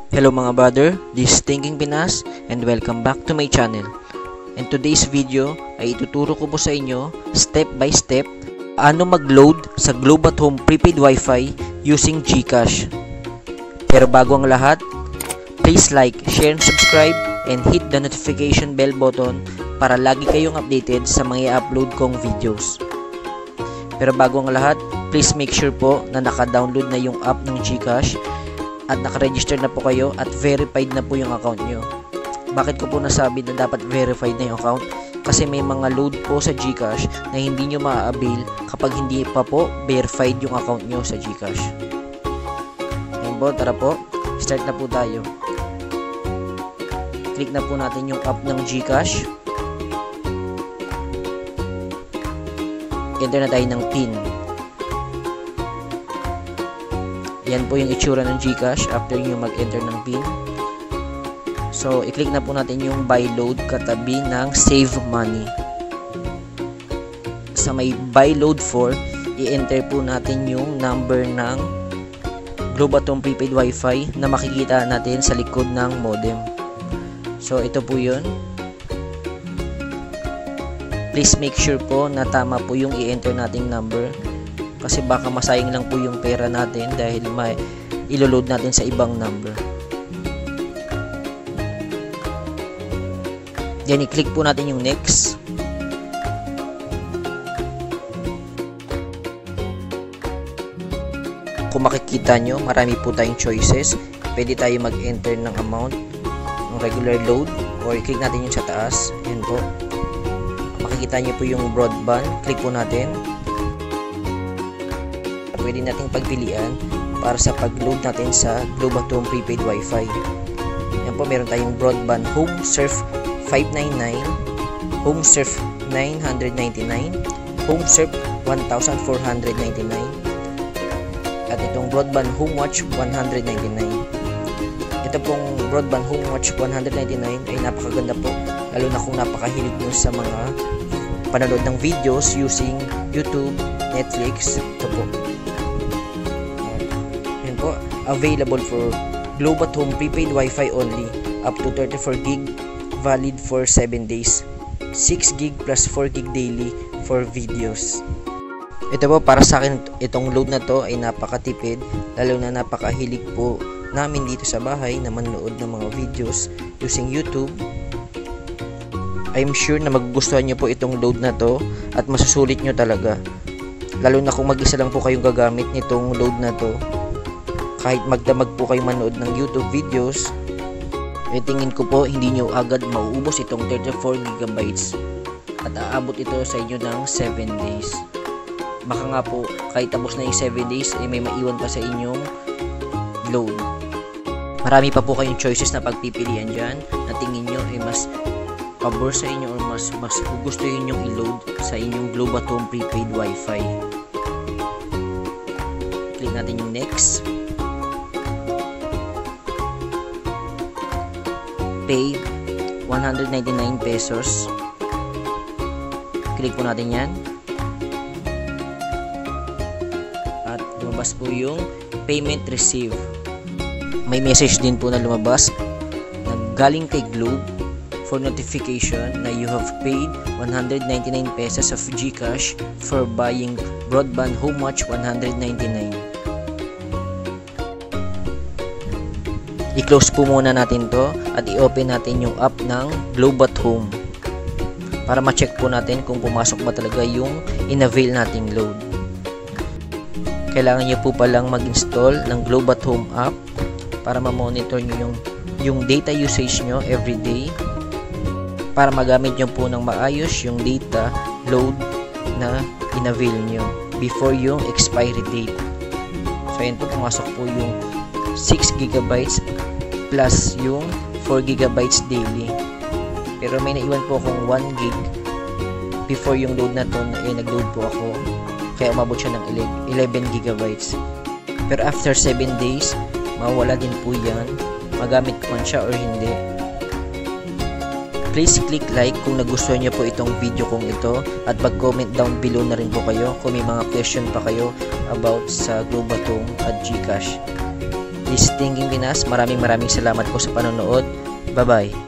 Hello mga brother, this is Thinking Pinas and welcome back to my channel. In today's video ay ituturo ko po sa inyo step by step paano mag-load sa Globe at Home prepaid wifi using GCash. Pero bago ang lahat, please like, share and subscribe and hit the notification bell button para lagi kayong updated sa mga i-upload kong videos. Pero bago ang lahat, please make sure po na naka-download na yung app ng GCash at naka-register na po kayo at verified na po yung account nyo. Bakit ko po nasabi na dapat verified na yung account? Kasi may mga load po sa GCash na hindi nyo ma-avail kapag hindi pa po verified yung account nyo sa GCash. Ngayon po, tara po, start na po tayo. Click na po natin yung app ng GCash. Enter na tayo ng PIN. Yan po yung itsura ng GCash after nyo mag-enter ng PIN. So, i-click na po natin yung buy load katabi ng save money. Sa may buy load for, i-enter po natin yung number ng Globe at Home prepaid wifi na makikita natin sa likod ng modem. So, ito po yun. Please make sure po na tama po yung i-enter nating number. Kasi baka masayang lang po yung pera natin dahil may ilo-load natin sa ibang number. Then i-click po natin yung next. Kung makikita nyo, marami po tayong choices. Pwede tayo mag-enter ng amount ng regular load or i-click natin yung sa taas. Yan po. Makikita nyo po yung broadband. Click po natin. Pwede nating pagpilian para sa pag-load natin sa Globe at Home prepaid wifi. Yan po, meron tayong broadband home surf 599, home surf 999, home surf 1499, at itong broadband home watch 199. Ito pong broadband home watch 199 ay napakaganda po, lalo na kung napakahilig nyo sa mga panonood ng videos using YouTube, Netflix. Ito po. Available for Globe at Home prepaid wifi only, up to 34 gig, valid for 7 days, 6 gig plus 4 gig daily for videos. Ito po, para sa akin itong load na to ay napakatipid, lalo na napakahilig po namin dito sa bahay na manood ng mga videos using YouTube. I'm sure na magugustuhan nyo po itong load na to at masusulit nyo talaga, lalo na kung mag-isa lang po kayong gagamit nitong load na to. Kahit magdamag po kayo manood ng YouTube videos, tingin ko po hindi nyo agad mauubos itong 34 GB at aabot ito sa inyo ng 7 days. Baka nga po kahit tapos na yung 7 days ay may maiwan pa sa inyong load. Marami pa po kayong choices na pagpipilian dyan na tingin nyo ay mas pabor sa inyo or mas gugustuhin nyo i-load sa inyong Globe at Home prepaid wifi. Click natin yung next. Pay 199 pesos. Click po natin yan. At lumabas po yung payment receive. May message din po na lumabas na galing kay Globe for notification na you have paid 199 pesos of GCash for buying broadband home watch 199. I-close po muna natin to at i-open natin yung app ng Globe at Home para ma-check po natin kung pumasok ba talaga yung in-avail nating load. Kailangan nyo po palang mag-install ng Globe at Home app para ma-monitor nyo yung data usage nyo everyday para magamit nyo po ng maayos yung data load na in-avail nyo before yung expiry date. So ayan po, pumasok po yung 6 GB plus yung 4 GB daily. Pero may naiwan po akong 1 gig before yung load na to, nag-load po ako. Kaya umabot siya ng 11 GB. Pero after 7 days, mawala din po yan. Magamit ko man siya or hindi. Please click like kung nagustuhan niyo po itong video kong ito at mag-comment down below na rin po kayo kung may mga question pa kayo about sa Globe at Home at GCash. This is Thinking Pinas. Maraming salamat po sa panonood. Bye-bye.